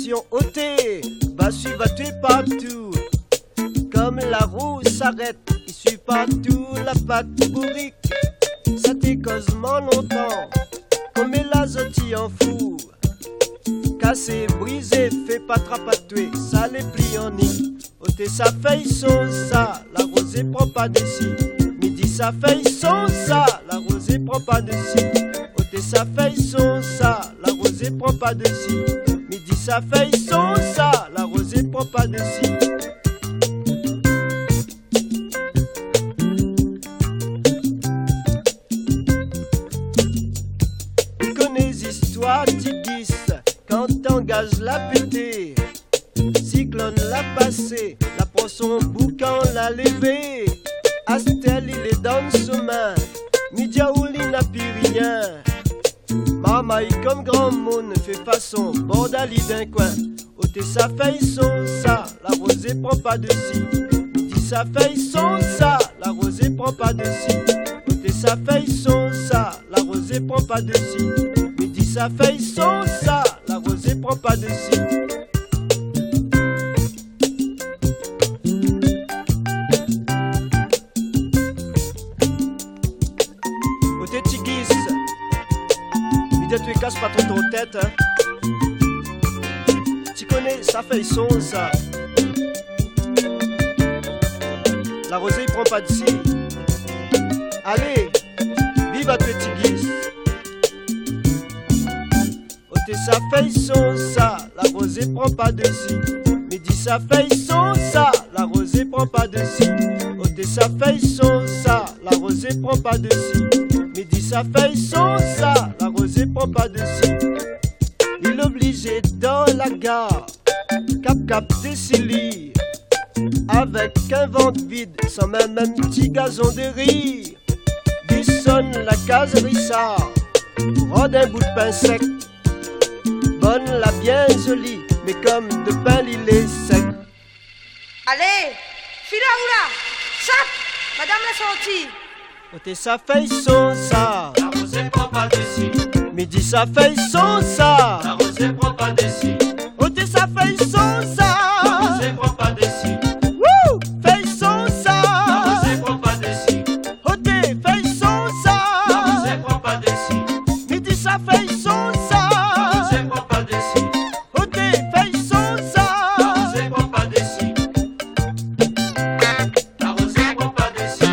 direction ôtée, va suivre à tuer partout. Comme la roue s'arrête, il suit partout la patte bourrique. Ça t'est causement longtemps, comme l'azote en fou. Cassé, brisé, fait pas trapatouer, ça les plie en nid. Ôtez sa feuille son ça, la rosée prend pas de si. Midi sa feuille son ça, la rosée prend pas de si. Ôtez sa feuille son ça, la rosée prend pas de si. Midi sa feuille son ça, la rosée prend pas de si. Tu connais l'histoire Tigis, quand t'engages la pété. Cyclone l'a passé, la prend son boucan l'a levé. Astel il est dans son main, Midiaouli n'a plus rien. Mamaï comme grand monde fait façon, bordali d'un coin. Ôtez sa feuille son ça, la rosée prend pas de si. Midi sa feuille son ça, la rosée prend pas de si. Ôtez sa feuille son ça, la rosée prend pas de si. Midi sa feuille son ça, la rosée prend pas de si. Tu casses pas trop ton tête, hein. Tu connais, ça fait son ça. La rosée il prend pas d'ici. Allez, vive à petit guise. Ôtez sa feuille son ça, la rosée prend pas d'ici. Midi sa feuille son ça, la rosée prend pas d'ici. Ôtez sa feuille son ça, la rosée prend pas d'ici. Midi sa feuille son ça, la rosée prend pas dessus. Il est obligé dans la gare, cap décili, avec un ventre vide, sans même un petit gazon de riz. Il sonne la case Rissard, rôde un bout de pain sec. Bonne la bien jolie, mais comme de pain il est sec. Allez, fila oula, chap, madame la sortie. Ôtez sa feuille son ça, la rosée prend pas dessus. Midi sa feuille son ça, la rosée prend pas dessus. Ôtez sa feuille son ça, la rosée prend pas dessus. Wouh, feuille son ça, la rosée prend pas dessus. Ôtez feuille son ça, la rosée prend pas dessus. Midi sa feuille son ça, la rosée prend pas dessus. Ôtez feuille son ça, la rosée prend pas dessus. La rosée prend pas dessus.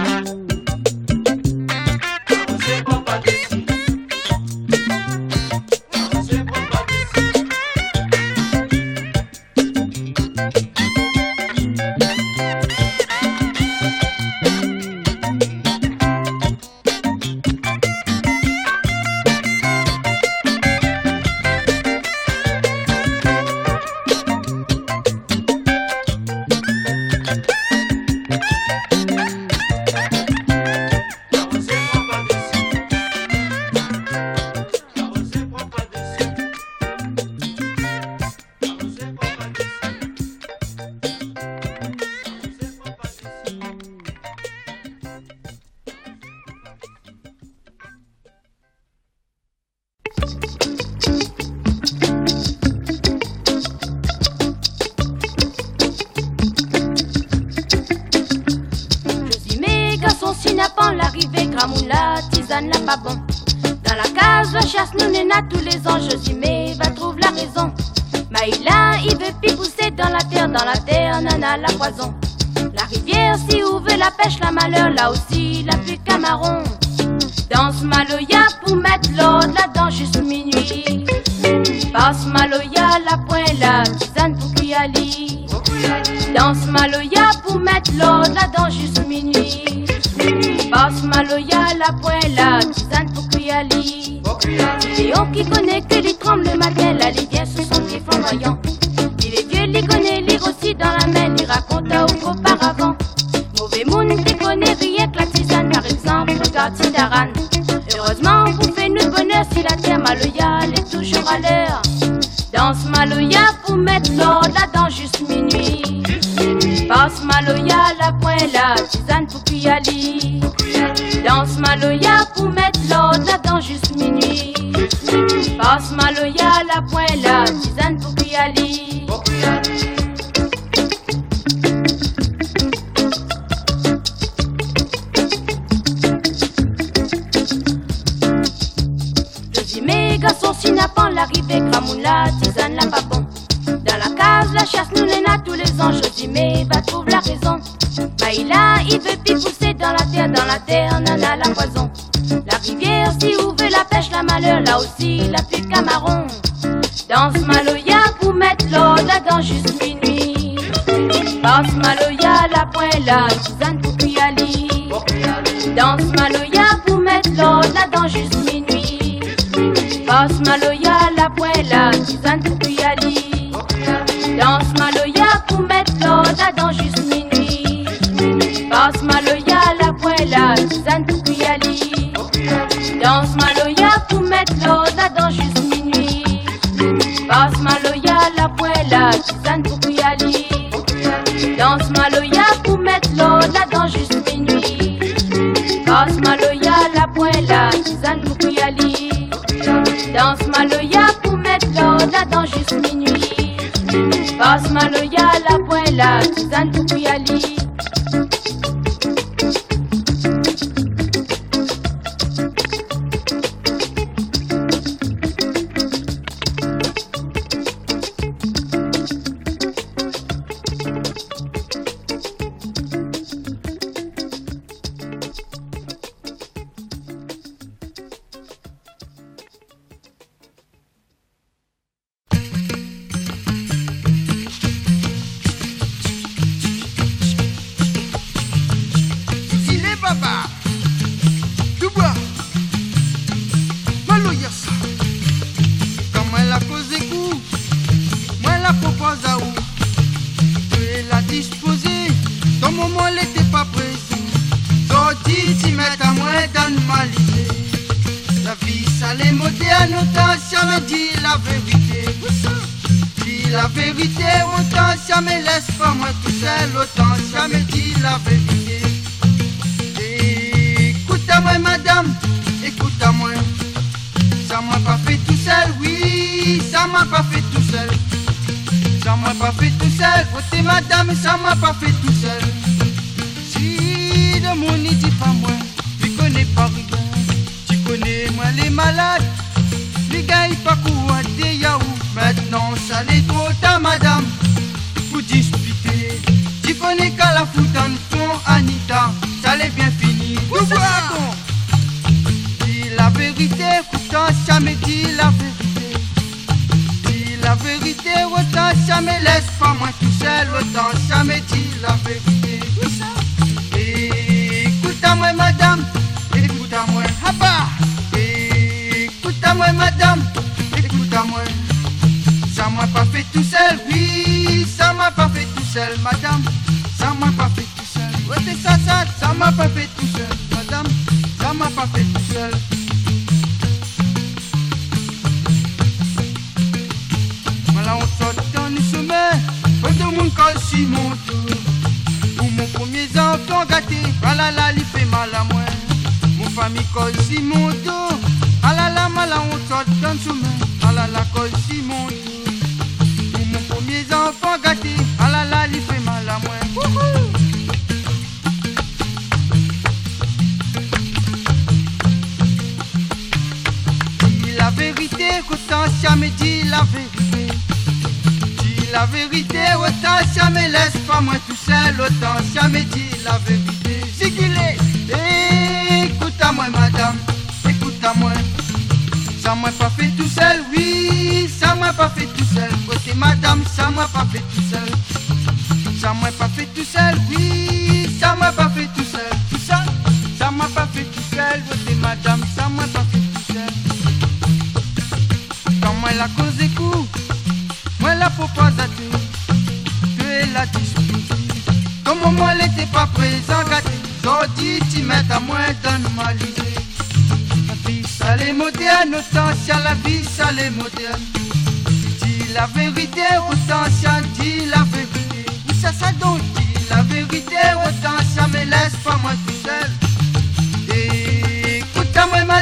L'arrivée, gramoun la tisane n'a pas bon. Dans la case, la chasse nous néna tous les ans. Je dis mais va trouve la raison. Maïla, il veut plus pousser dans la terre nana la poison. La rivière si ouvre la pêche, la malheur, là aussi la pluie camaron. Danse Maloya pour mettre l'ordre là-dedans juste minuit. Passe Maloya, la pointe, la tisane pour Kuyali. Danse Maloya pour mettre l'ordre là-dedans juste minuit. Passe Maloya, la pointe, la tisane pour Kuyali. Léon qui connaît que les tremble le matin, la livière sous son pied flamboyant. Il est vieux, il connaît lire aussi dans la main, il raconte auparavant. Mauvais monde qui connaît rien que la tisane, par exemple, regarde Tidaran. Heureusement, vous faites nous bonheur si la terre Maloya, elle est toujours à l'heure. Danse Maloya pour mettre l'ordre là-dedans juste minuit. Passe Maloya, la pointe, la tisane pour Kuyali. Danse Maloya pour mettre l'ordre là-dedans juste minuit. Passe Maloya, la pointe, la tisane pour Kuyali. Pokuyali. Mes garçons sinapan, l'arrivée, Gramoula, tisane, la pas bon. Dans la case, la chasse, nous n'en a tous les ans. Je dis, mais va trouver la raison. Maïla, il veut puis pousser dans la terre, nana, la poison. La rivière, si où veut la pêche, la malheur, là aussi, la pluie camaron. Danse Maloya pour mettre l'eau là-dedans juste minuit. Passe Maloya, la poêle, la tisane, Pokuyali. Danse Maloya pour mettre l'eau là-dedans juste minuit. Passe Maloya, la poêle, la tisane, Pokuyali. Danse Maloya pour mettre l'eau là-dedans juste minuit. Passe Maloya, la poêle, la tisane, Pokuyali. Danse Maloya pour mettre l'eau là-dedans juste minuit. Passe Maloya, la poêle, la tisane, Pokuyali. Danse Maloya pour mettre l'eau là-dedans juste minuit. Passe Maloya, la poêle, la tisane, Pokuyali. Danse Maloya pour mettre l'eau là-dedans juste minuit. Passe Maloya, la poêle, la tisane, Pokuyali.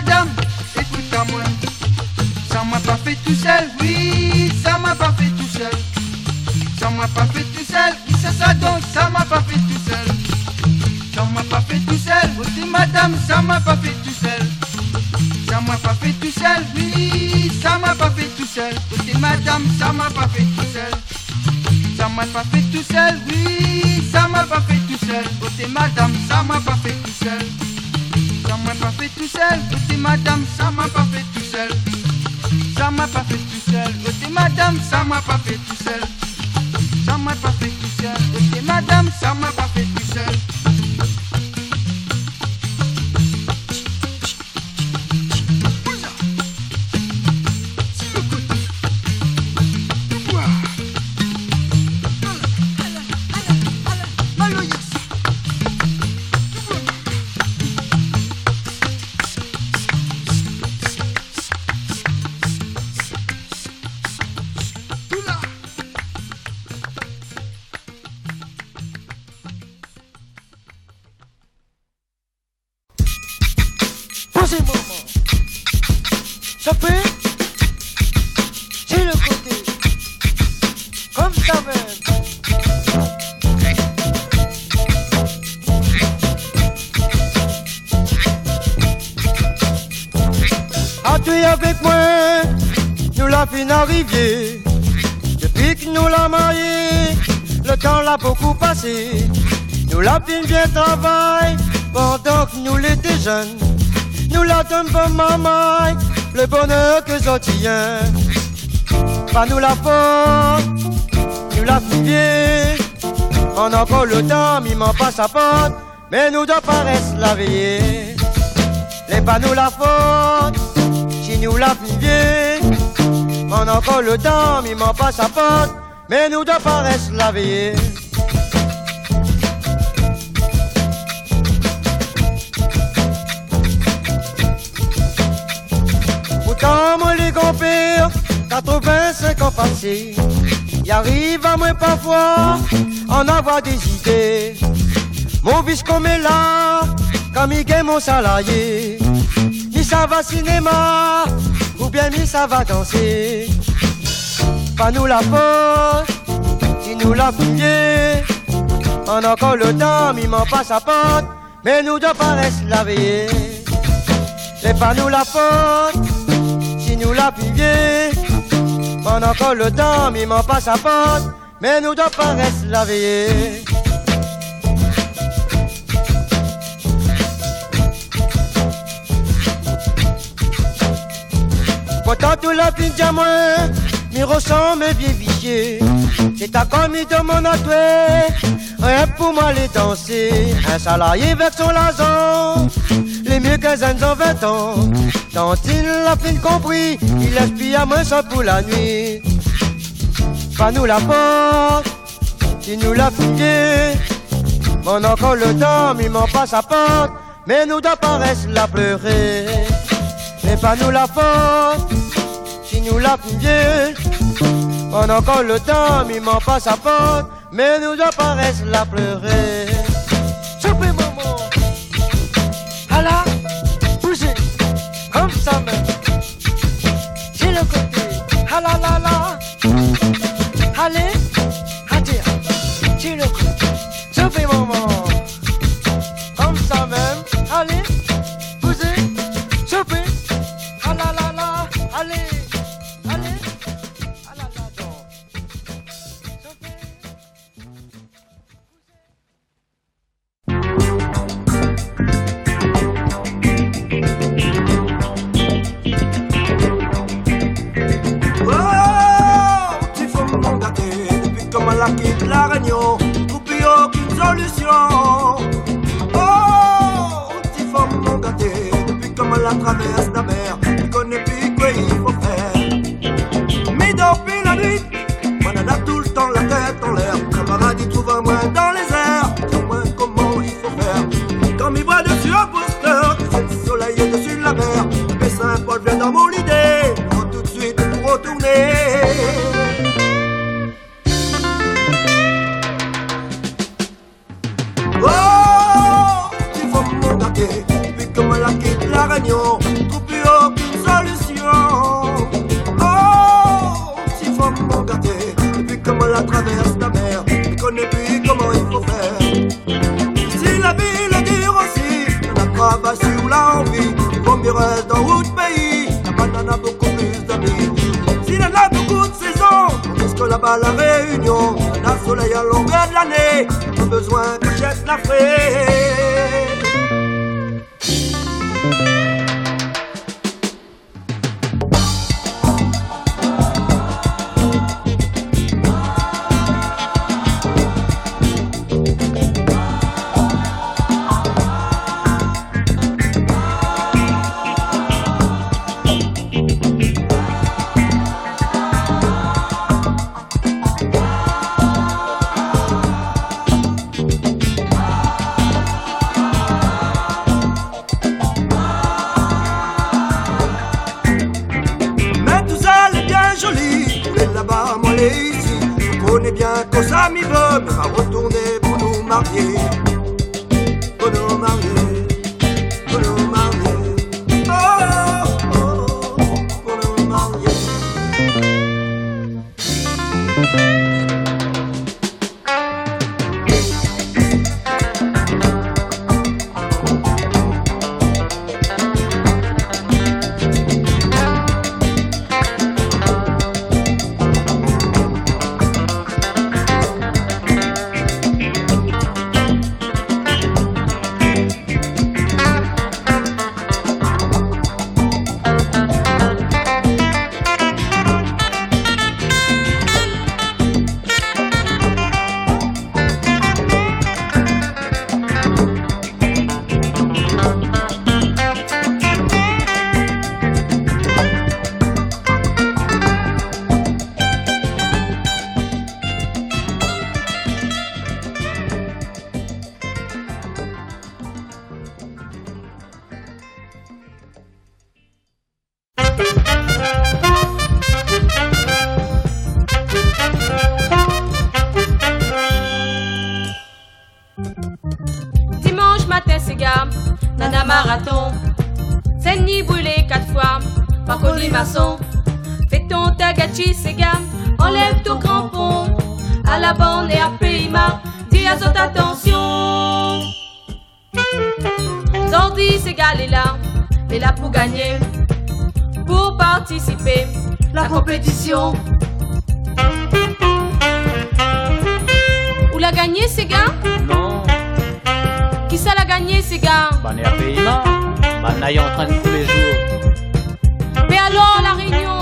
Ça m'a pas fait tout seul, oui, ça m'a pas fait tout seul. pas fait tout seul. Qui c'est ça donc? Ça m'a pas fait tout seul. Ça m'a pas fait tout seul. Côté madame, ça m'a pas fait tout seul. Ça m'a pas fait tout seul. Oui, ça m'a pas fait tout seul. Côté madame, ça m'a pas fait tout seul. Ça m'a pas fait tout seul. Oui, ça m'a pas fait tout seul. Côté madame, ça m'a pas fait tout seul. Ça m'a pas fait tout seul. Côté madame, ça m'a pas fait tout seul. Ça m'a pas fait tout seul. Côté madame, ça m'a pas fait tout seul. Ça m'a pas fait tout seul. Côté madame, ça m'a pas fait tout seul. Posez maman. Ça fait, c'est le côté. Comme ça même. As-tu avec moi, nous la fin arrivée. Depuis que nous l'a marié, le temps l'a beaucoup passé. Nous la fin bien travail, pendant que nous l'étions jeunes. Nous la donne pas maman, le bonheur que j'obtiens. Pas nous la faute, nous la fille. On a encore le temps, mi m'en passe à porte, mais nous doit pas rester la veiller. Les pas nous la faute, si nous la fille. On a encore le temps, mi m'en passe à porte, mais nous doit pas rester la veiller. Pourtant, moi les grands-pères, 85 ans passés, y arrive à moi parfois en avoir des idées. Mon vice comme est là, comme il gagne mon salarié. Mi ça va cinéma, ou bien mi ça va danser. Pas nous la faute, si nous la fouillé. On a encore le temps, mi m'en passe à porte, mais nous doit pas rester la veiller. C'est pas nous la faute, si nous la pillé. On a encore le temps, mi m'en passe à porte, mais nous doit pas rester la veiller. Pourtant tout la fin diamant, mi ressemble vieux vicieux. C'est ta commis de mon atoué, rien pour moi les danser. Un salarié avec son lazon, les mieux 15 ans, 20 ans. Tantine la fin compris, il espie à moi ça pour la nuit. Pas nous la porte, si nous la fouillé. On a encore le temps, mi m'en passe à porte, mais nous doit pas rester la pleurer. Mais pas nous la faute, si nous la fouillé. On a encore le temps, mi m'en passe à porte, mais nous doit pas rester la pleurer. Super maman, à la bouger, comme ça même. J'ai le côté, ah la la la. Allez, attire, j'ai le côté, super maman, comme ça même. Allez, bouger, super, ah la la la. Allez, allez, ah la la donc. La quitte la réunion, trouve aucune solution. Oh, petit femme non gâtée, depuis comme elle traverse la mer, elle connaît plus quoi il faut faire. Mais depuis la nuit, on en a tout le temps la tête en l'air. Camarade, il trouve un moins dans les airs, au moins comment il faut faire. Quand il voit dessus un poster, c'est le soleil est dessus la mer. Mais Saint-Paul vient dans mon idée, faut tout de suite pour retourner. Oh, il faut me gâter, puis comme la quitte la réunion, trouve plus aucune l'a envie. Vaut mieux rester dans l'autre pays. La banane a beaucoup plus d'amis. S'il en a beaucoup de saisons, est-ce que là-bas la Réunion, on a soleil à longueur de l'année, pas besoin que jette la fraie. Nos amis veulent me retourner pour nous marier, pour nous marier, pour nous marier, oh, oh, oh, pour nous marier. Dimanche matin, c'est gars, nana marathon. C'est ni brûlé 4 fois, par colimaçon. Fais ton tagachi, c'est gars, enlève ton crampon. À la borne et à Payma, dis à son attention. Zordi, c'est gars, est là pour gagner, pour participer la compétition. Où l'a gagné, ces gars? Non. Qui ça l'a gagné, ces gars? Bah, n'est à Payma. Bah, n'a en train de tous les jours. Mais alors, la Réunion?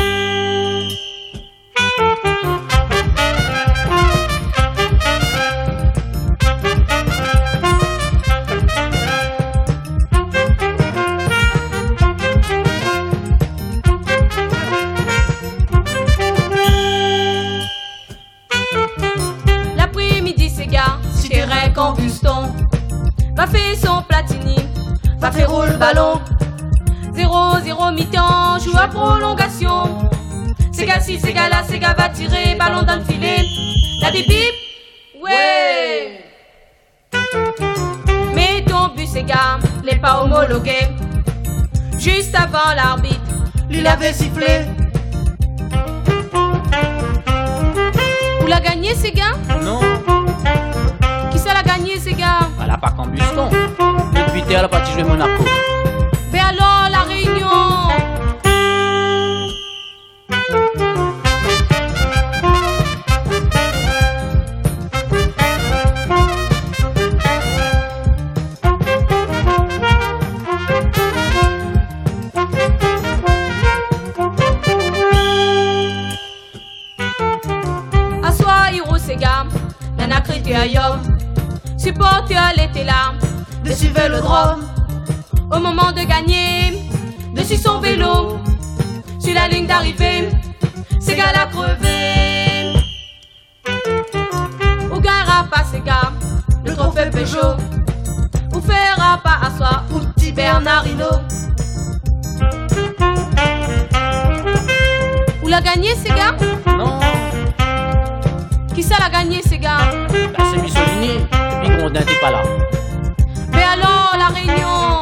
L'après-midi, ces gars, terrain Combuston. Va faire son platini, va faire rouler le ballon. 0-0 mi-temps, joue à prolongation. C'est gars ci, c'est gars là, c'est gars va tirer, ballon dans le filet. Y'a des bips, ouais. Mais ton but, c'est gars, n'est pas homologué. Juste avant l'arbitre, lui l'avait sifflé. Où l'a gagné, ces gars? Non. Qui ça l'a gagné, ces gars? Elle a pas Combuston. Depuis t'es à la partie jouer Monaco. Mais alors, la Réunion? Assois, Hiro, ces gars, nana crité ailleurs. Supporter était là, de suivre le drôme. Au moment de gagner, dessus son vélo, sur la ligne d'arrivée, ces gars l'a crevé. Ou gagnera pas ces gars, le trophée Peugeot. Ou fera pas à soi, ou petit Bernardino. Ou l'a gagné ces gars? Non. Qui ça l'a gagné ces gars? Bah, c'est Mussolini. Et puis Grondin t'es pas là. Mais alors, la Réunion?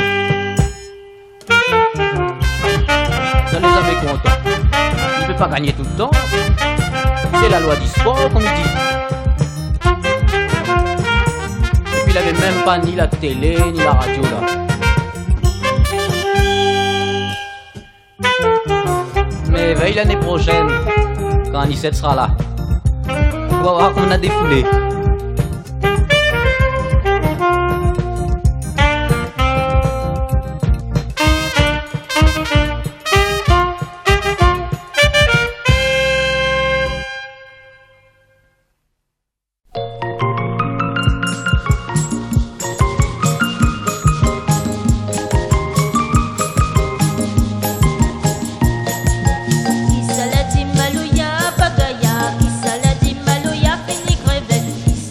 Ça les avait contents. Il ne peut pas gagner tout le temps. C'est la loi du sport, comme il dit. Et puis il avait même pas ni la télé, ni la radio là. paye l'année prochaine, quand Anicette sera là. On va voir qu'on a défoulé. Qui salade maloya bagaya, qui salade maloya fini crevet, qui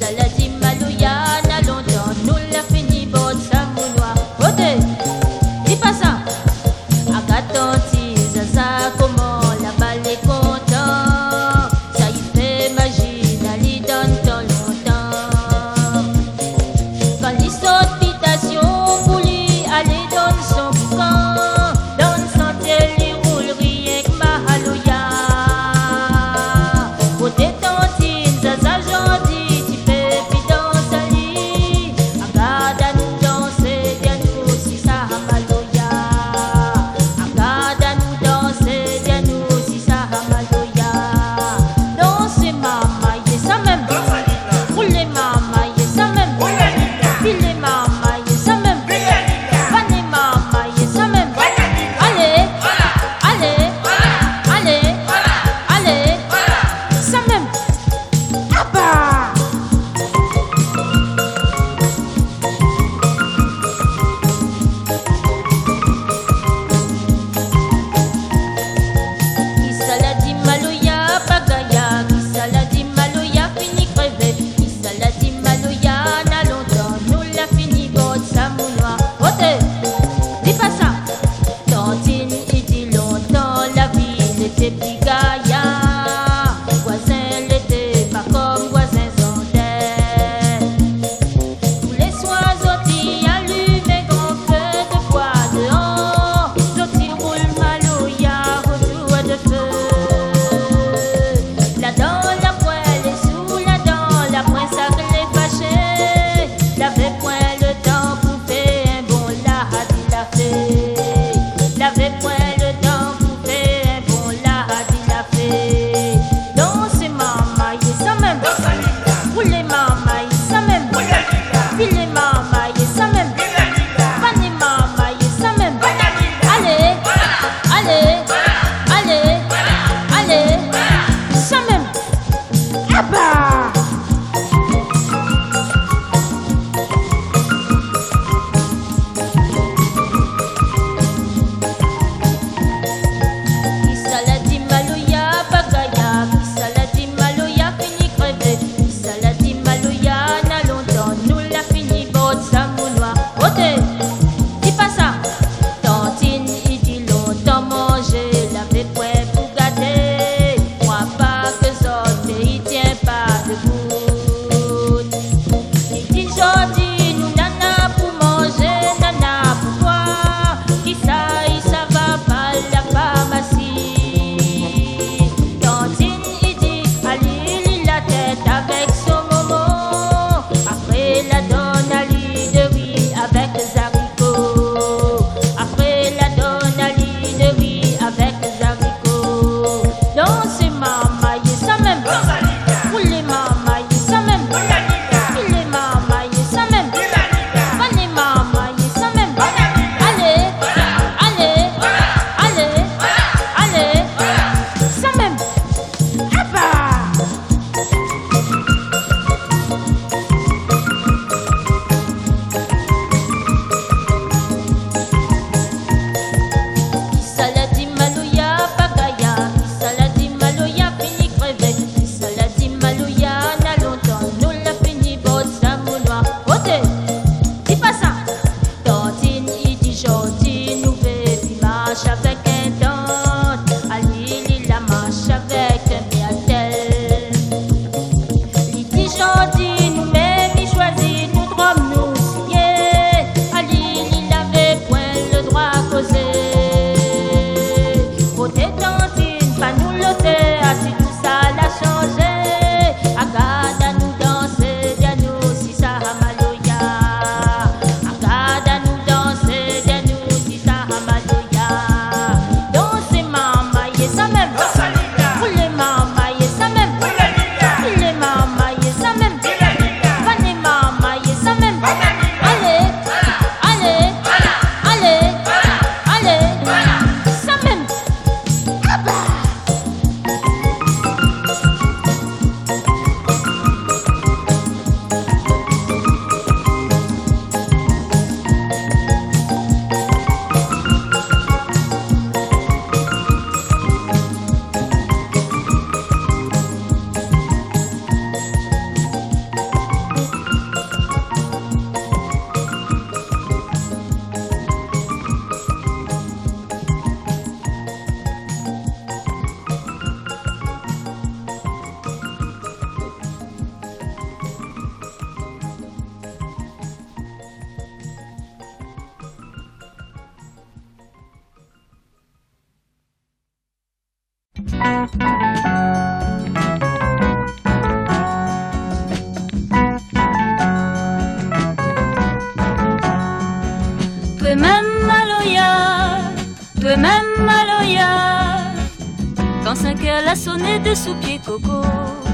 Toi-même Maloya, quand 5 heures la sonné de sous-pied coco,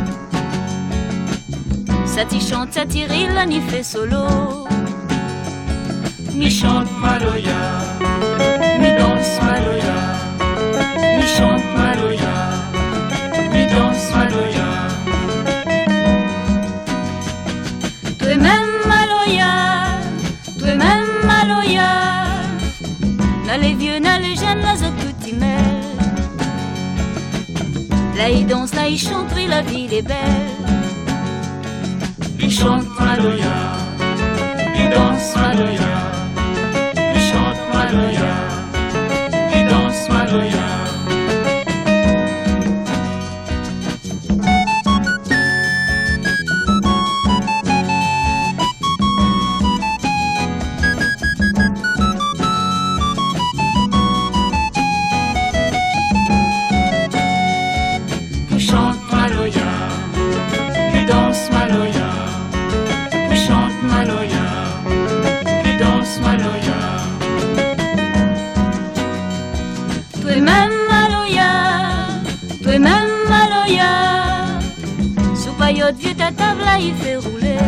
ça t'y chante, ça t'y rit, là n'y fait solo. Mi chante Maloya, mi danse Maloya, mi chante Maloya, mi danse Maloya. Toi-même Maloya, toi-même Maloya, n'a les vieux, n'a les jeunes, là autres tout y mêlent. Là ils dansent, là ils chantent, oui la ville est belle. Ils chantent Maloya, ils dansent Maloya, ils chantent Maloya, ils dansent Maloya. Toi-même Maloya, sous paillote vieux ta table là il fait rouler.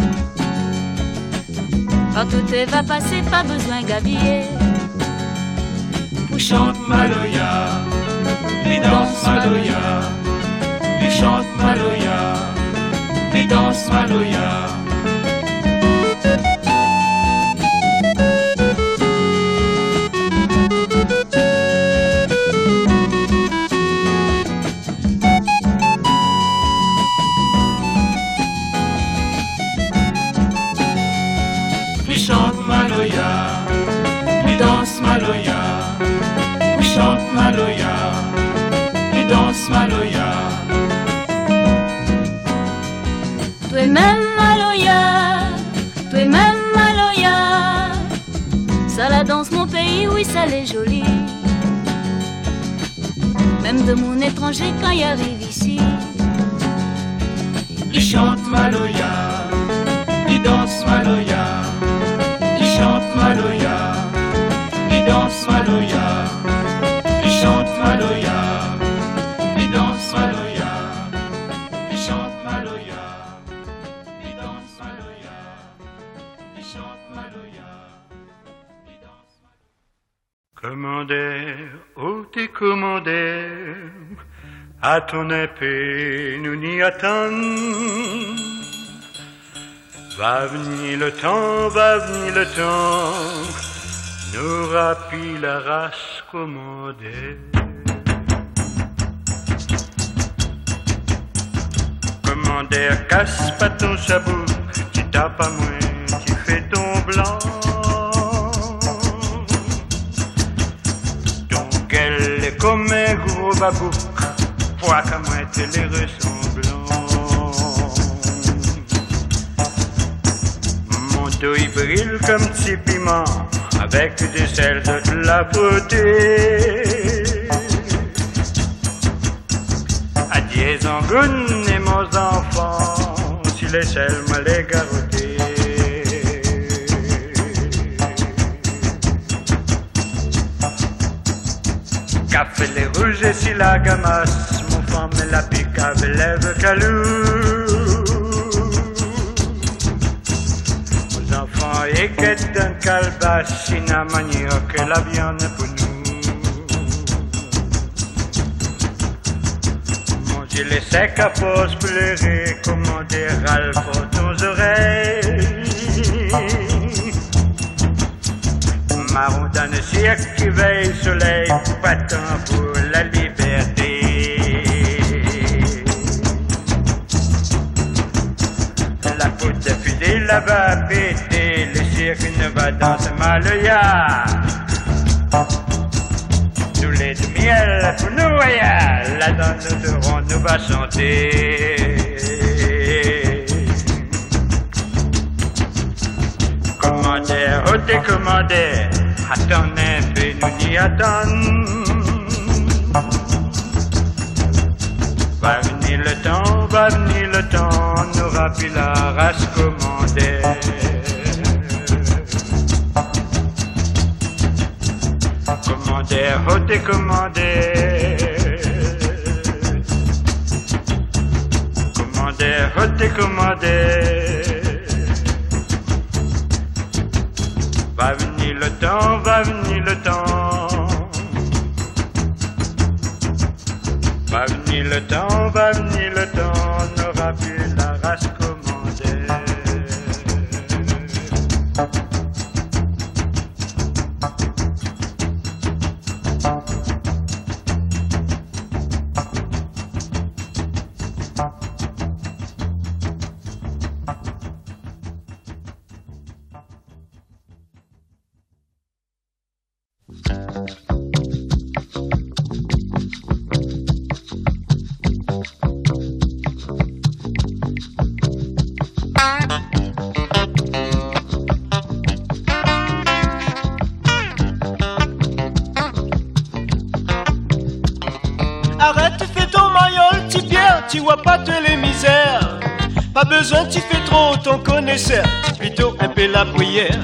Quand tout va passer, pas besoin d'habiller. Pour chante Maloya, les danse Maloya, les chante Maloya, les danse Maloya. Chante Maloya, il danse Maloya, il chante Maloya, il danse Maloya. Toi-même Maloya, toi-même Maloya, ça la danse mon pays, oui ça l'est joli. Même de mon étranger quand il arrive ici. Il chante Maloya, il danse Maloya. Il chante Maloya, il danse Maloya, il chante Maloya, il danse Maloya, il chante Maloya, il danse Maloya, il chante Maloya, il danse Maloya. Commandeur, oh tes commandeurs, à ton épée nous n'y attendons. Va venir le temps, nous rapille la race commandée. Commandeur, casse pas ton sabot, tu tapes à moins, tu fais ton blanc. Ton gueule est comme un gros babouc, poids qu'à moi t'es les ressemblant. Il brille comme petit piment avec des sels de la beauté. Adieu Zangoun et mon enfant, si les sels me les garrotés. Café les rouges et si la gamasse, mon femme et la pique avec lève calou. Et qu'est d'un calebasse, sina manioc et la viande pour nous. Manger les secs à force pleurer, commander râle pour nos oreilles. Marron dans le cirque qui veille soleil, battant pour la liberté. La poudre de fusée là-bas pété, le cirque ne va dans ce Maloya. Tous les de miel pour nous voyage, là-dedans nous devrons nous va chanter. Commandeur, oh t'es commandeur, attends un peu, nous n'y attendons. le temps, va venir le temps, on n'aura plus la race commandée. Commandeur, oh t'es commandé. Commandeur, oh t'es commandé. Va venir le temps, va venir le temps. Va venir le temps, va venir le temps, on n'aura plus la race commandée. Arrête, tu fais ton maillot, petit Pierre, tu vois pas toutes les misères. Pas besoin, tu fais trop ton connaisseur, plutôt un peu la prière.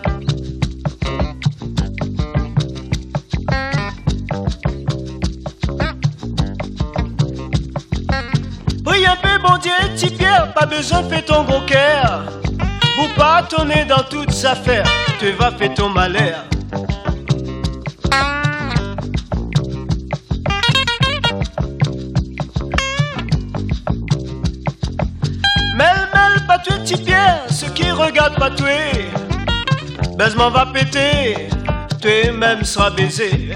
Oui, un peu bon Dieu, petit Pierre, pas besoin de faire ton gros cœur. Vous pas tourner dans toutes affaires, tu vas faire ton malheur. Pas tuer petit Pierre, ceux qui regardent pas tuer. Baisement va péter, tuer même sera baisé.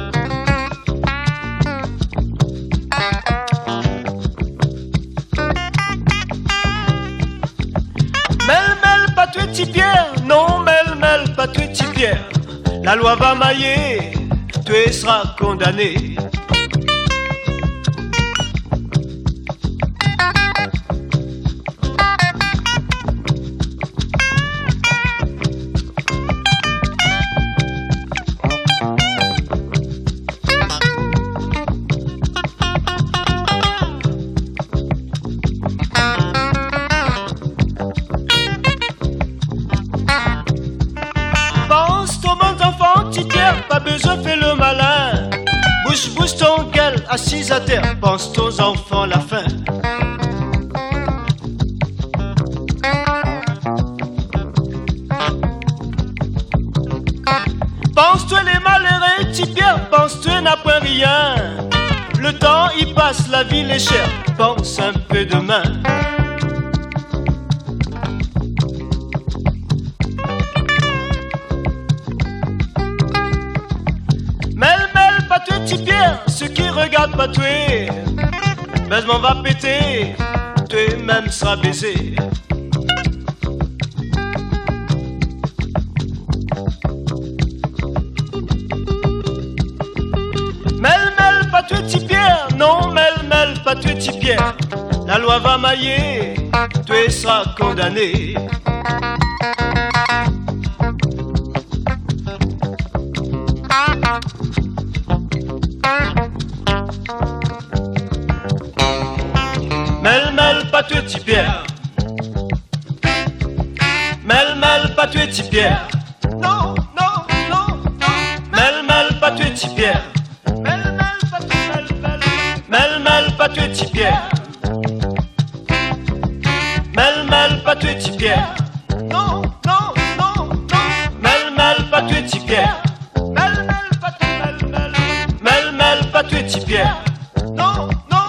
Mêle, pas tuer petit Pierre, non, mêle, pas tuer petit Pierre. La loi va mailler, tuer sera condamné. Pas besoin de faire le malin. Bouge ton gueule, assise à terre. Pense aux enfants la faim. Pense-toi les malheureux, petit Pierre. Pense-toi n'a pas rien. Le temps il passe, la vie est chère. Pense un peu demain. Pas tuer petit Pierre, ceux qui regardent pas tuer. Baisement va péter, tuer même sera baisé. Mêle, pas tuer petit Pierre, non, mêle, pas tuer petit Pierre. La loi va mailler, tuer sera condamné. Mêle, pas tuer petit Pierre. Mêle, pas tuer petit Pierre. Non. Mêle, pas tuer petit Pierre. Mêle, pas tuer petit Pierre. Mêle, pas tuer petit Pierre. Non. Mêle, pas tuer petit Pierre. Mêle, pas tuer petit Pierre. Non.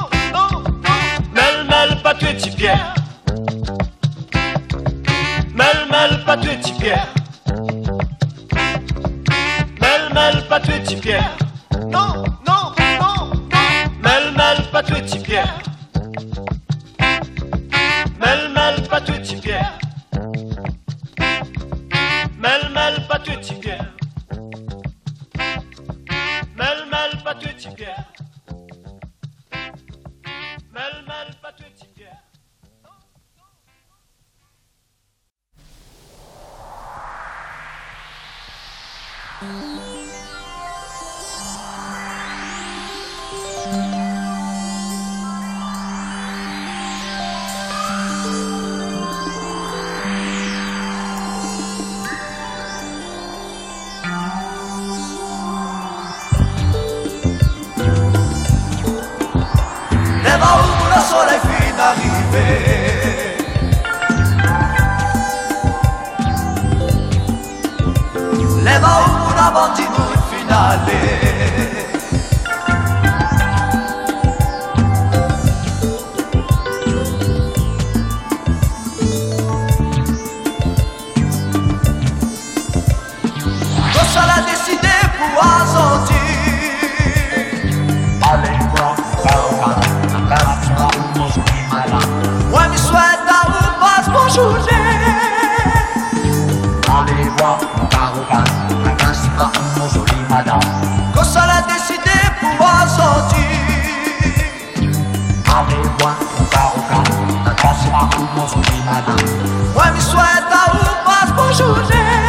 Mêle, pas tuer petit Pierre. Mêle, pas tuer petit Pierre. Mêle, pas tuer petit Pierre. Non. Mêle, pas tuer petit Pierre. Mêle, pas tuer petit Pierre. Mêle, pas tuer petit Pierre. Mêle, pas tuer petit Pierre. Mêle, pas tuer petit Pierre. Leva una bambina in finale. Cosa l'ha décidé pour sortir? Allez voir, ouais, mais souhaite à vous passe bonjour. Allez voir, cosa l'ha décidé pour sortir? Allez voir, ouais, mais souhaite à vous passe bonjour.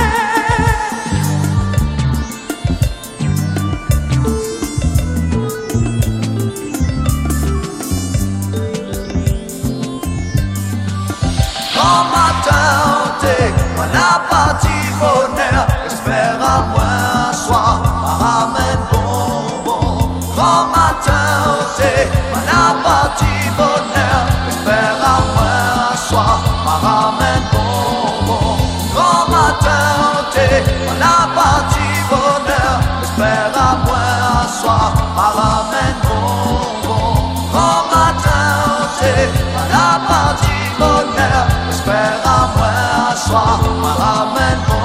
Bonheur, espère à moi un soir, ramène bonbon. Grand matin au thé, on a parti bonheur, espère à moi un soir, ramène bonbon. Grand matin au thé, on a parti bonheur, espère à moi un soir, ramène bonbon. Grand matin au thé, on a parti bonheur, espère à moi un soir, ramène bonbon.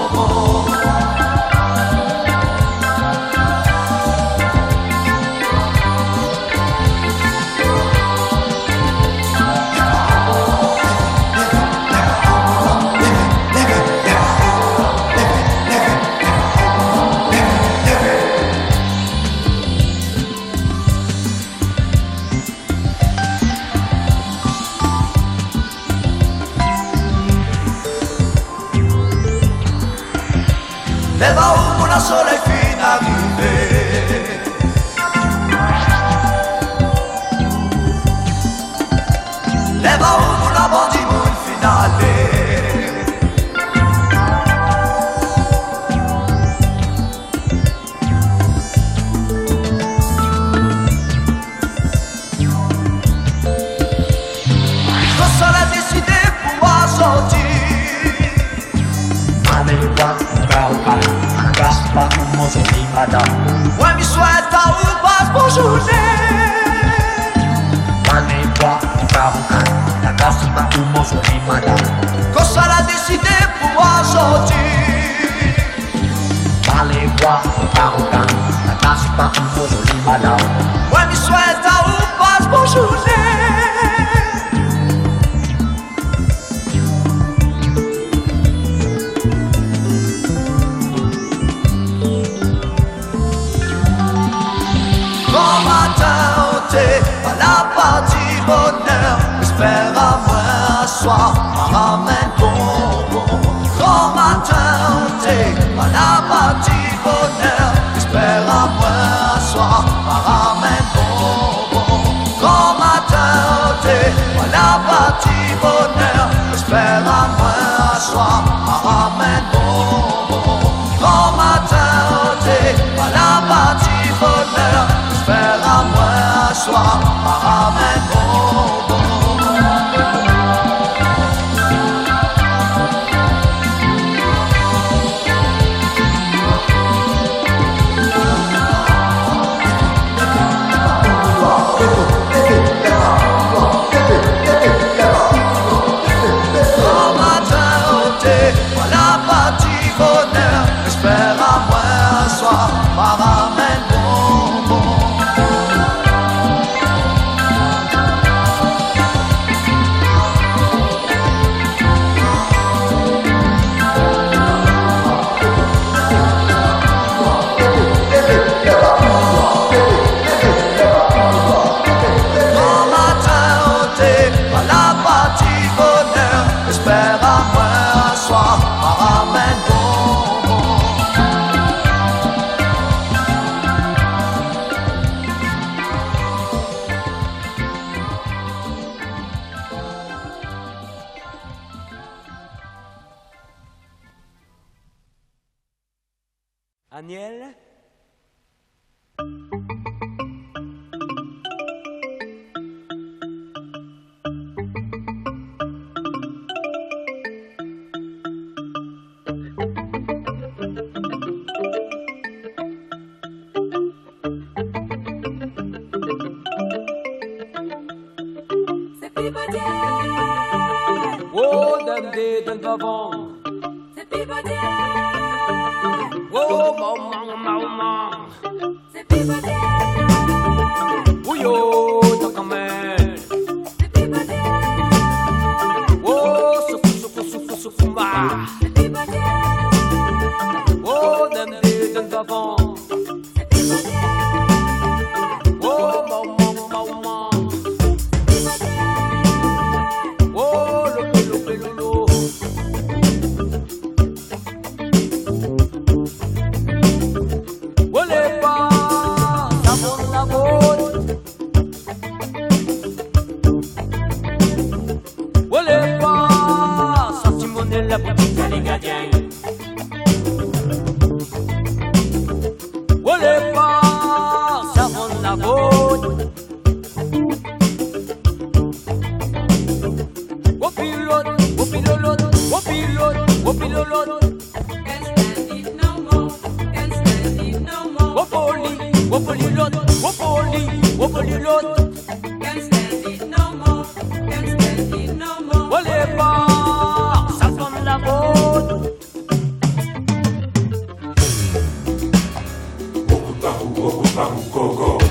Leva una sola e fino a vivere. Leva una bambina in finale. Cosa l'ha décidé pour sortir? Allez voir. Ouais, mais souhaite à vous passe bonjour. Cosa l'ha décidé pour sortir? Ouais, mais souhaite à vous passe bonjour. À la partie bonheur, espère à moi un soir, ramène bonbon. Grand matin au thé, à la partie bonheur, espère à moi un soir, ramène bonbon. Grand matin au thé, à la partie bonheur, espère à moi un soir, ramène bonbon. Grand matin au thé, à la partie bonheur, espère à moi un soir, ramène bonbon. Grand matin au thé, voilà parti bonheur, espère à moi un soir, ramène bonbon. Espère à moi un soir, ramène bonbon. Aniel? Oh, them dead and vavant. Oh, mama. Oh, yo, takamel. Oh, sufu, ma. Oh, them dead and vavant. Oh, mama. Oh, lo. Olé pas, savon la botte. Olé pas, sentiment la boutique les gardiens. Olé pas, savon la botte. Au pilote. Wopoli lot. Can't stand it no more. Olé pas, ça forme la botte. Go.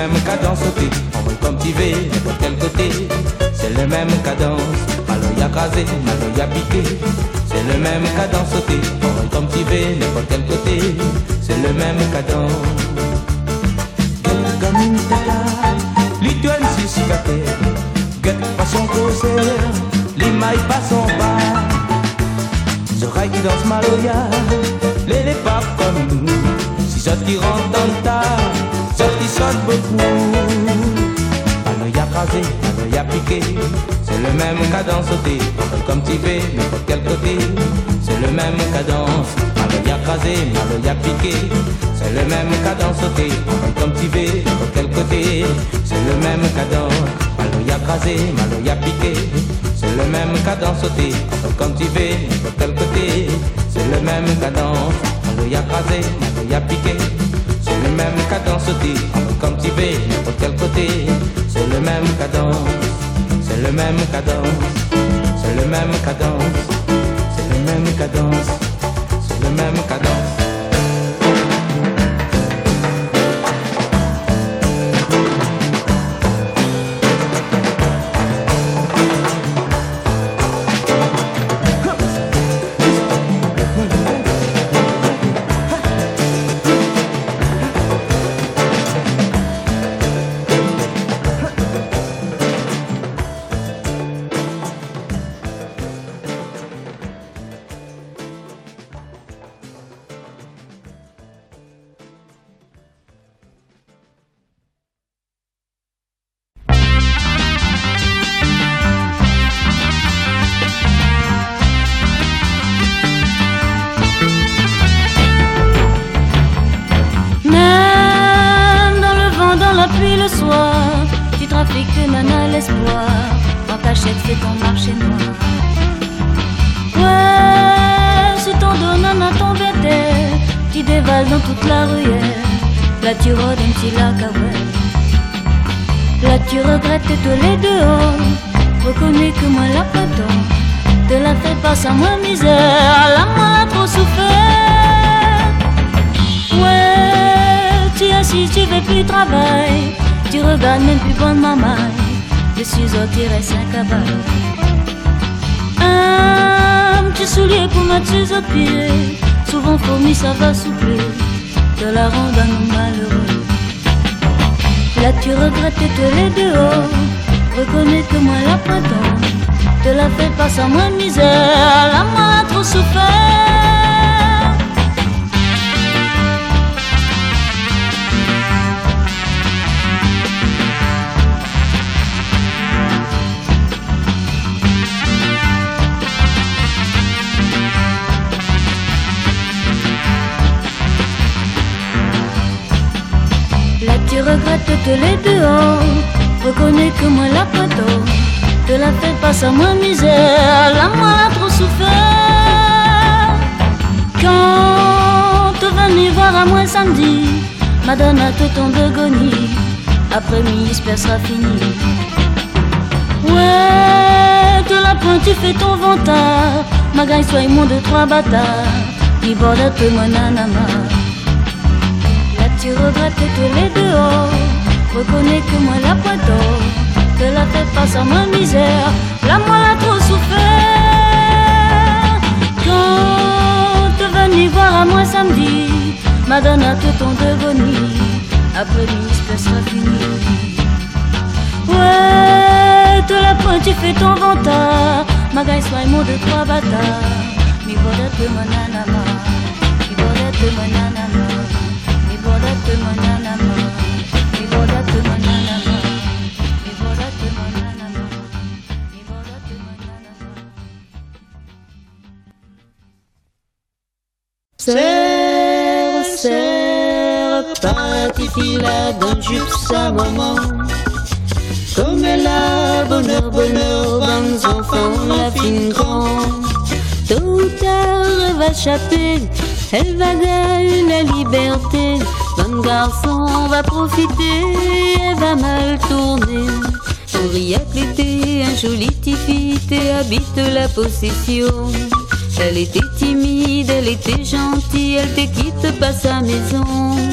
même cadence sauté, envoie comme tu veux, n'importe quel côté. C'est le même cadence, maloya crasé, maloya piqué. C'est le même cadence sauté, envoie comme tu veux, n'importe quel côté. C'est le même cadence. Comme une tala, l'itoine suscitaire, guette pas son concert, l'imaille pas son bar. Zoraille qui danse maloya, les pas comme nous. Si ça qui rentre dans le tas, ça qui sonne beaucoup. Maloya crasé, maloya piqué, c'est le même cadence sauté, comme tu veux, n'importe quel côté. C'est le même cadence, maloya crasé, maloya piqué. C'est le même cadence sauté, comme tu veux, n'importe quel côté. C'est le même cadence, maloya crasé, maloya piqué. C'est le même cadence sauté, comme tu veux, n'importe quel côté. C'est le même cadence, maloya crasé, maloya piqué. C'est le même cadence sauté, comme tu veux, n'importe quel côté. C'est le même cadence, c'est le même cadence, c'est le même cadence, c'est le même cadence, c'est le même cadence. C'est ton marché noir. Ouais, si t'en donnes un à ton vétère, tu dévales dans toute la ruelle. Là tu rôdes un petit lac à ouais. Là tu regrettes tous les dehors. Reconnais que moi la prétends. Te la fais pas sans moi misère. La moi trop souffert. Ouais, tu es assis, tu veux plus travailler. Tu regardes même plus bonne maman. Je suis au tiré 5 à balle. Un petit soulier pour mettre sur au pied. Souvent fourmi ça va souffler. De la rendre à nous malheureux. Là tu regrettes tous les dehors. Reconnais que moi la printemps. Te la fais pas sans moi misère. La main trop souffert. Tu regrettes tous les dehors. Reconnais que moi la printemps. Te la fais pas sans moi misère. La moi trop souffert. Quand tu venais voir à moi samedi, Madone a tout ton d'agonie. Après-midi j'espère sera fini. Ouais, de la pointe tu fais ton vantard. Ma gagne soit mon de 3 bâtards. Ni bordel que mon nanama. Tu regrettes tous les dehors. Reconnais que moi la pointeur. Te la fais pas sans ma misère. La moi l'a trop souffert. Quand tu venais voir à moi samedi, Madone a tout ton d'agonie. Après-midi j'espère sera fini. Ouais, te la pointe tu fais ton vantard. Ma gagne soit mon de 3 bâtards. Mi bordel que mon nanama. Mi bordel que mon nanama. Mi bordel que mon nanama. Mi bordel que mon nanama. Mi bordel que mon nanama. Mi bordel que mon nanama. Serre, serre, petite fille la donne jupe sa maman. Comme elle a bonheur, bonheur, bons enfants, la fine grande. Tôt ou tard, elle va échapper, elle va gagner la liberté. Bon garçon va profiter, elle va mal tourner. Pour y l'été, un joli petit fille habite la possession. Elle était timide, elle était gentille, elle te quitte pas sa maison.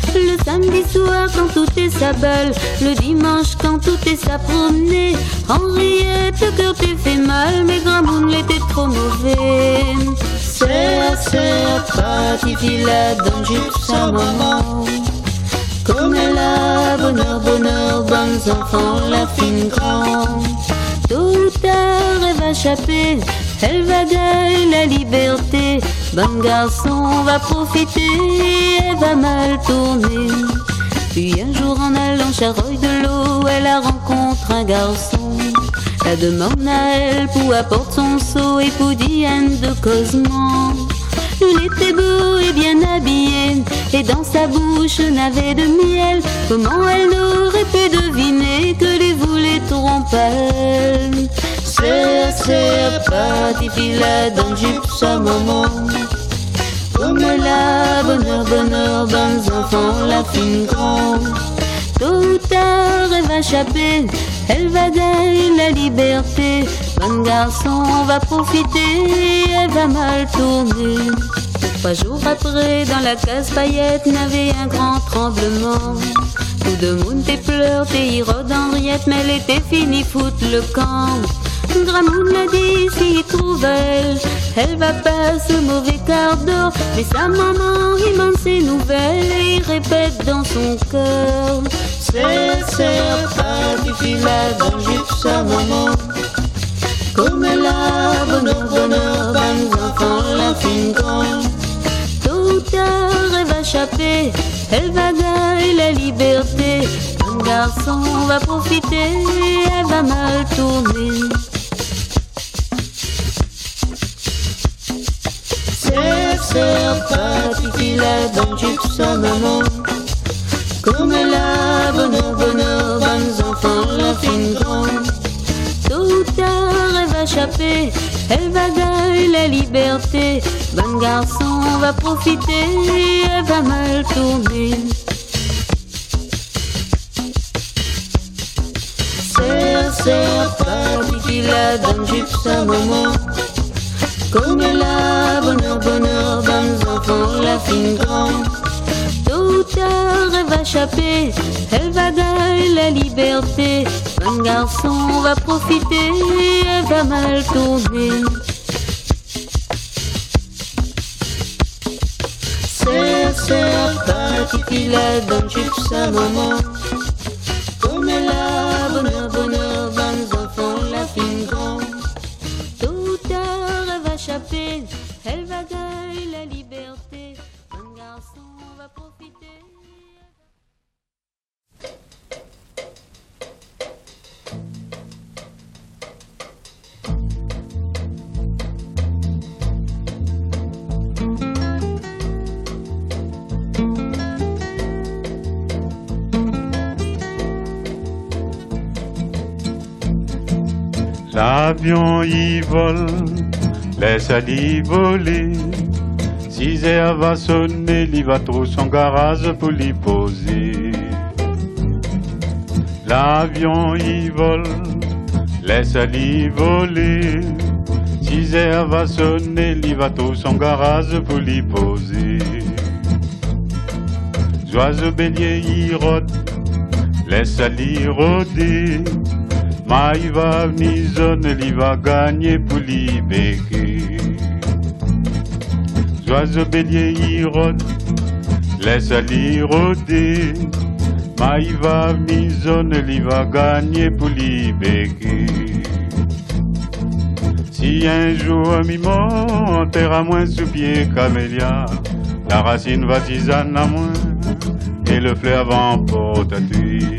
Le samedi soir quand tout est sa balle, le dimanche quand tout est sa promenée. Henriette, le cœur t'est fait mal, mais Gramoun l'était trop mauvais. Serre, patifila, donne juste sa maman. Comme elle a bonheur, bons enfants, la fine grande. Tôt ou tard, elle va échapper, elle va gagner la liberté. Bon garçon va profiter, elle va mal tourner. Puis un jour en allant charroyer de l'eau, elle a rencontré un garçon. La demande à elle pour apporter son seau et pour Diane de Cosman. Il était beau et bien habillé, et dans sa bouche n'avait de miel. Comment elle n'aurait pu deviner que lui voulait tromper elle? Serre, patifila, donne juste sa maman. Comme la bonheur, bons enfants, la fine grande. Tôt ou tard, elle va échapper, elle va gagner la liberté. Bon garçon va profiter, elle va mal tourner. 3 jours après, dans la case paillette, n'avait un grand tremblement. Tout de monde pleure, Hérode Henriette, mais elle était finie, foutre le camp. Gramoun l'a dit, s'y trouve elle va pas ce mauvais quart d'heure. Mais sa maman, il manque ses nouvelles et il répète dans son cœur. Serre, patifila, donne juste sa maman. Comme elle a bonheur, bons enfants, la fine grande. Tôt ou tard, elle va échapper, elle va gagner la liberté. Un garçon va profiter, elle va mal tourner. Serre, patifila, donne juste sa maman. Comme elle a bonheur, bons enfants, la fine grande. Tôt ou tard, elle va échapper, elle va gagner la liberté. Bon garçon va profiter, elle va mal tourner. Serre, patifila, donne juste sa maman. Comme elle a bonheur, bons enfants, la fine grande. Tôt ou tard, elle va échapper, elle va gagner la liberté. Bon garçon va profiter, elle va mal tourner. Serre, patifila, donne juste sa maman. Comme elle a bonheur, bons enfants, la fine grande. Tôt ou tard, elle va échapper, elle va gagner la liberté. Un garçon va profiter. L'avion y vole, laisse-le voler. 6 heures va sonner, il va trouver son garage pour l'y poser. L'avion y vole, laisse-le voler. 6 heures va sonner, il va trouver son garage pour l'y poser. Oiseau bélier y rôde, laisse-le rôder. Ma il va venir zone, il va gagner pour l'y béquer. Oiseau bélier y rôde, laisse-le rôder. Ma il va venir zone, il va gagner pour l'y béquer. Si un jour mi monte à moins sous pied camélia, la racine va tisane à moins et le fleur va en porte à tuer.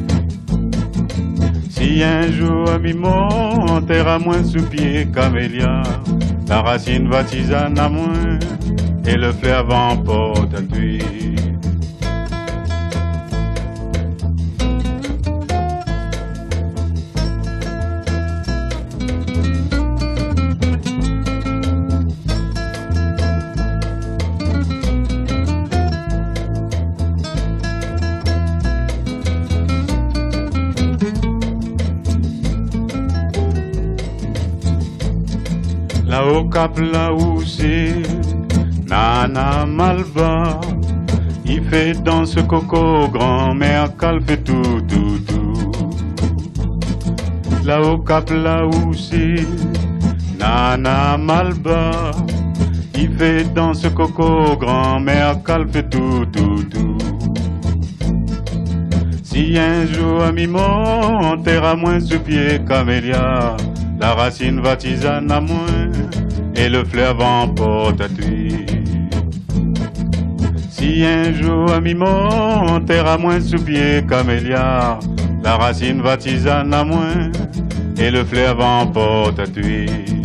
Si un jour mi monte à moins sous pied camélia, la racine va tisane à moins et le fleur va en porte à tuer. Au cap là où c'est Nana Malba, Il fait dans ce coco grand-mère qu'elle fait tout, tout, tout. Là au cap, là où c'est Nana Malba. Il fait dans ce coco grand-mère qu'elle fait tout, tout, tout. Si un jour à mi-mont, on terre à moins sous pied camélia, la racine va tisane à moins et le fleuve emporte à tuer. Si un jour à mi-mont, on terre à moins sous pied camélia, la racine va tisane à moins et le fleuve emporte à tuer.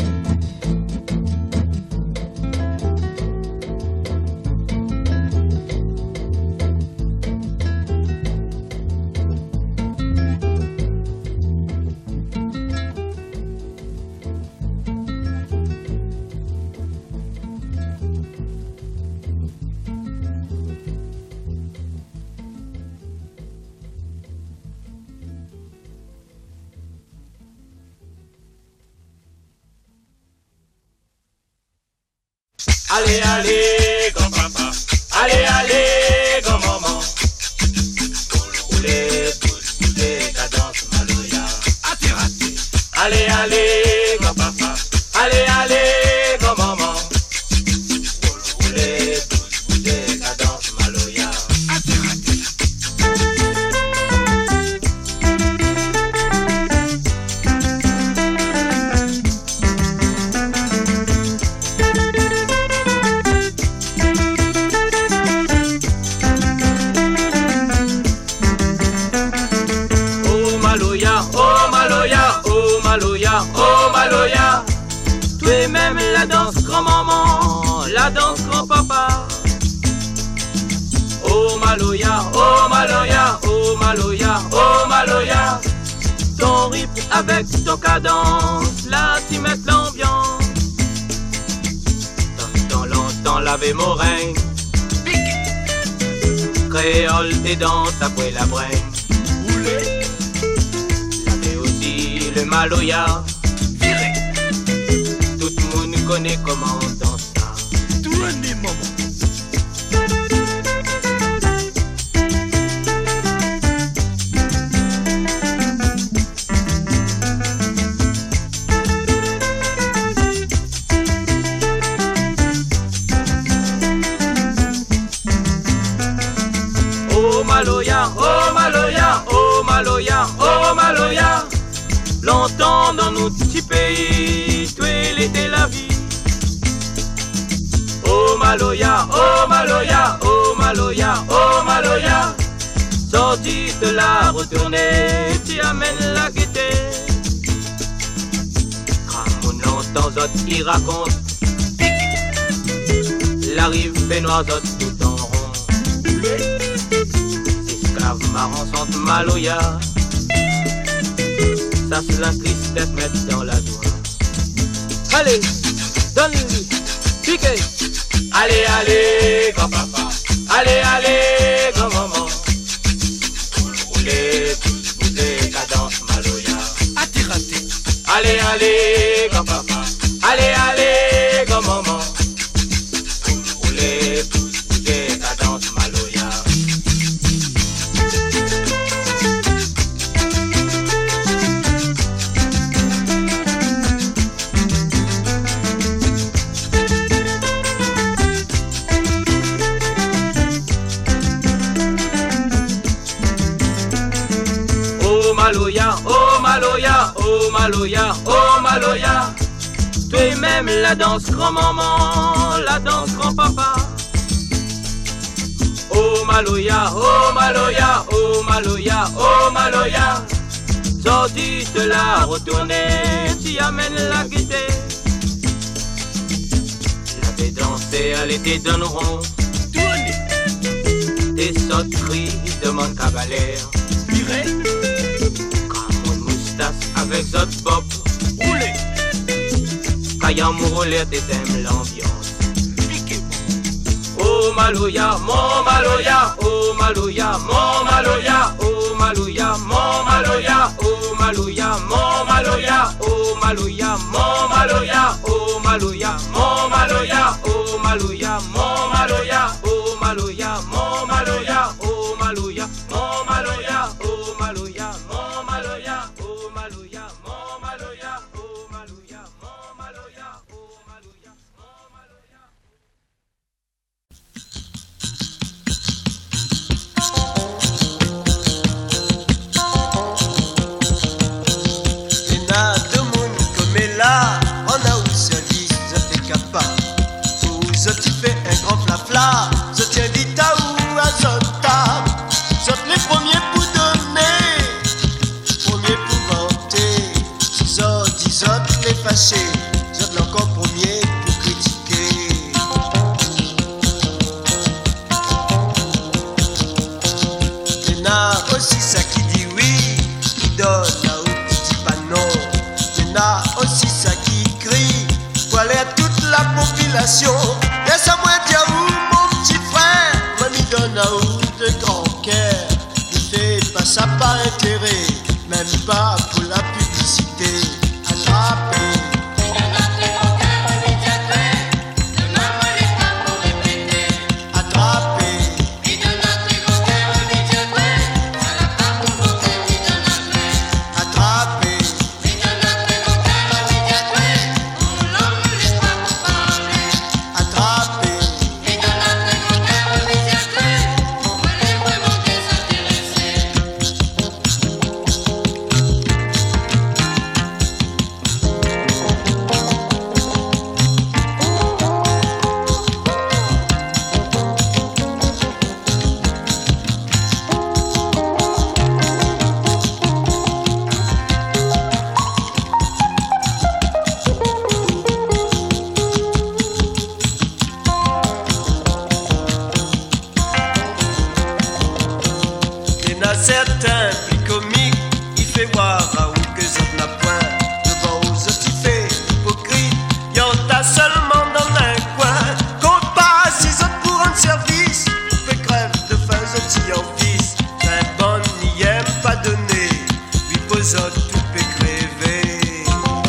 Allez, allez, grand-papa, allez, allez, grand-maman, rouler, bouger, cadence, maloya, attirate. Allez, allez, grand-papa, allez, allez, grand-maman, rouler, bouger, cadence, maloya, attirate. Oh Maloya, toi-même la danse grand-maman, la danse grand-papa. Oh Maloya, oh Maloya, oh Maloya, oh Maloya, ton rythme avec ton cadence, là tu mets l'ambiance. Dans longtemps laver morin, créole tes danses après la braine. Le Maloya, viré. Tout le monde connaît comment danser ça. Tournez maman. Oh Maloya, oh Maloya, oh Maloya, oh Maloya. Longtemps dans notre petit pays, toi était la vie. Oh Maloya, oh Maloya, oh Maloya, oh Maloya, sorti de la retourner, tu amènes la gaieté. Quand longtemps autres qui raconte, la rive fait noir autres tout en rond. Esclave marrant sente Maloya. Ça se la tristesse mettre dans la joie. Allez, donne-lui, piquez. Allez, allez, grand-papa. Allez, allez, grand-maman. Roulez, bougez, cadence, Maloya. Attirate. Allez, allez, grand-papa. Allez, allez, grand-maman. Roulez, bougez, cadence, Maloya. Maloya, oh Maloya, oh Maloya, oh Maloya, toi-même la danse grand-maman, la danse grand-papa. Oh Maloya, oh Maloya, oh Maloya, oh Maloya, sorti de la retourner, tu amènes la gaieté. La fait danser, elle était d'un rond, des sauteries de mon cavalier. Avec Zot Bob, roulez. Kayam roulé, t'aimes l'ambiance. Oh Maloya, mon Maloya, oh Maloya, mon Maloya, oh Maloya, mon Maloya, oh Maloya, mon Maloya, oh Maloya, mon Maloya, oh Maloya, mon Maloya, oh Maloya, mon Maloya, oh Maloya, mon Maloya. ça, je t'invite à où à Zota. Zot les premiers pour donner, premiers pour vanter. Si Zot dit Zot les fâchés, Zot l'encore premier pour critiquer. Y'en a aussi ça qui dit oui, qui donne là où qui dit pas non. Y'en a aussi ça qui crie, voilà toute la population. Y'a ça moi dire où mon petit frère, moi m'y donne à où de grand cœur. Ne fais pas ça par intérêt, même pas pour la publicité. Attrapé. Certains plus comiques, il fait voir à où que ça n'a point. Devant aux autres, il fait hypocrite. Y'en t'a seulement dans un coin. Compte pas si autres pour rendre service. Fait crève de faim, autres en fils. Un bon n'y aime pas donner. Lui pose autres tout peut crever.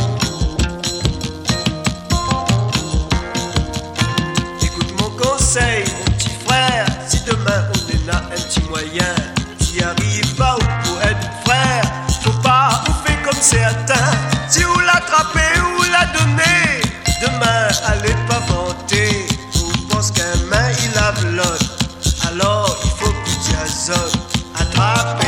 Écoute mon conseil, mon petit frère. Si demain on en a un petit moyen, arrive pas ou pour être frère, faut pas ou faire comme certains. Si vous l'attrapez ou la donnez, demain allez pas vanter. Vous pensez qu'un main il lave l'autre, alors il faut pitié azote. Attraper.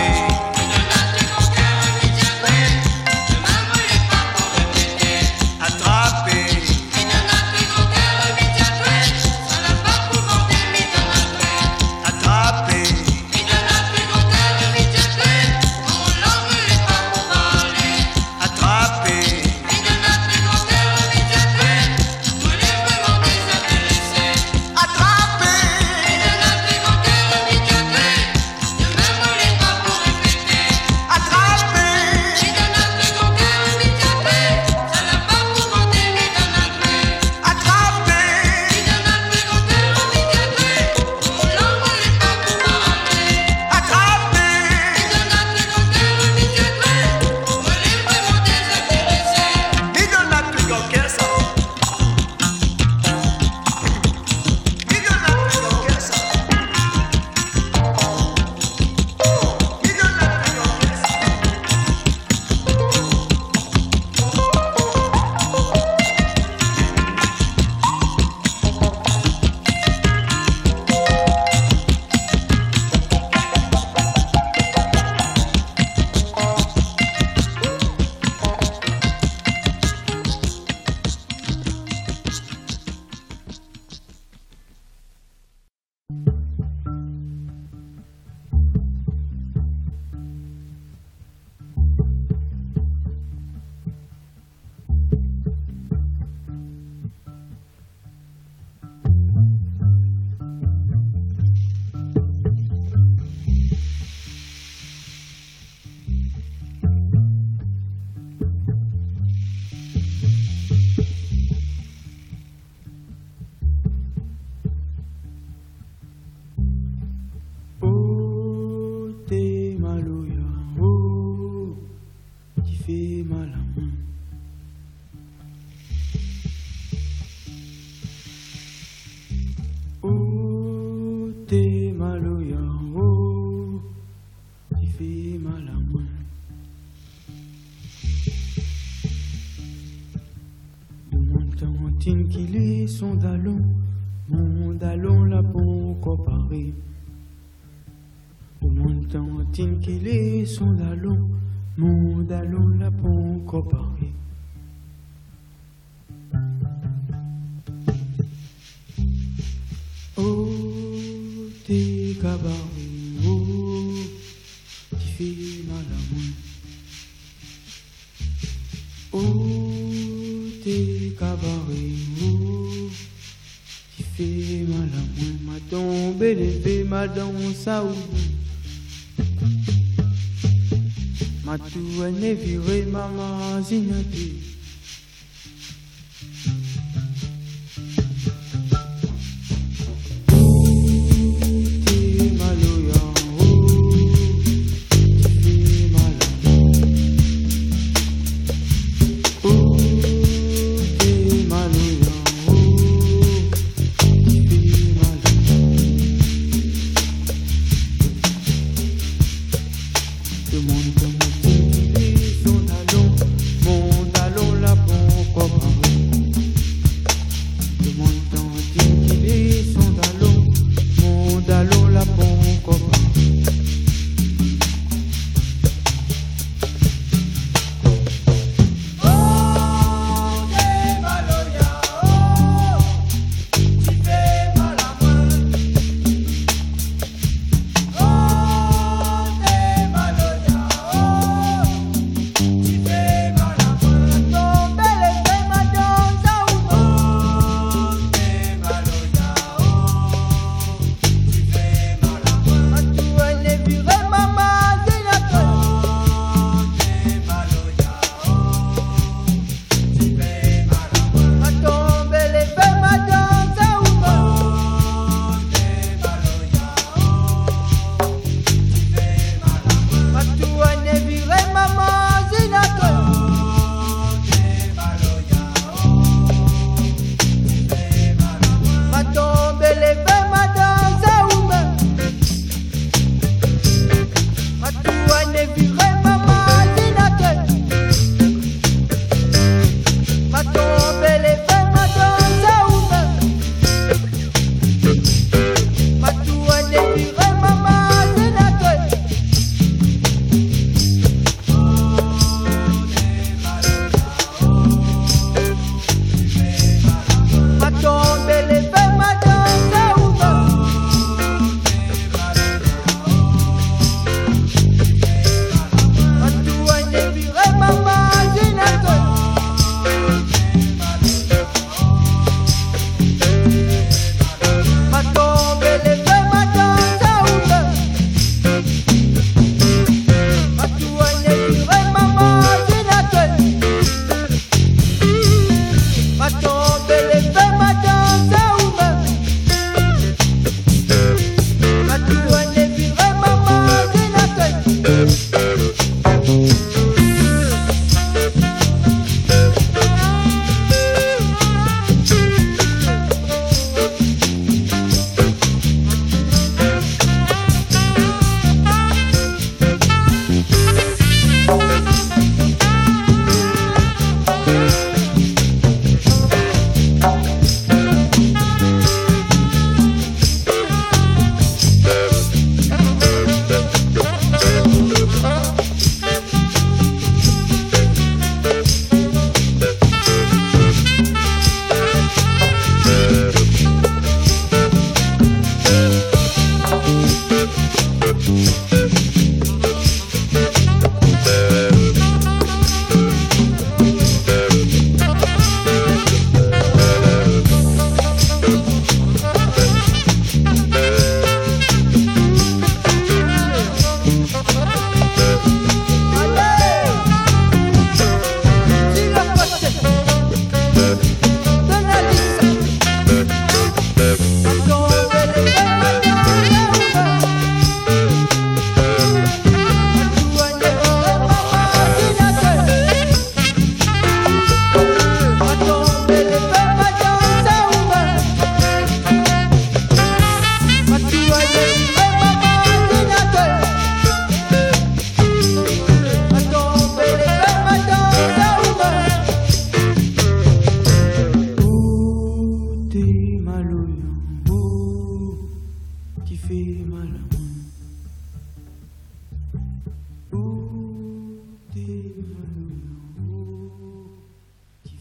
Tinkili son dallon, mon dallon la bon comparé. Au montant tinkili son dallon, mon dallon la bon comparé. Oh. fait mal à moi. Oh, t'es cabaret, oh, qui fait mal à moi. Ma tombe élevée, ma danse à ou. Ma toune est virée, ma mazinati.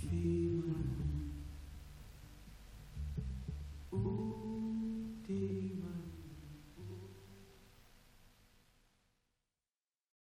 Ooh,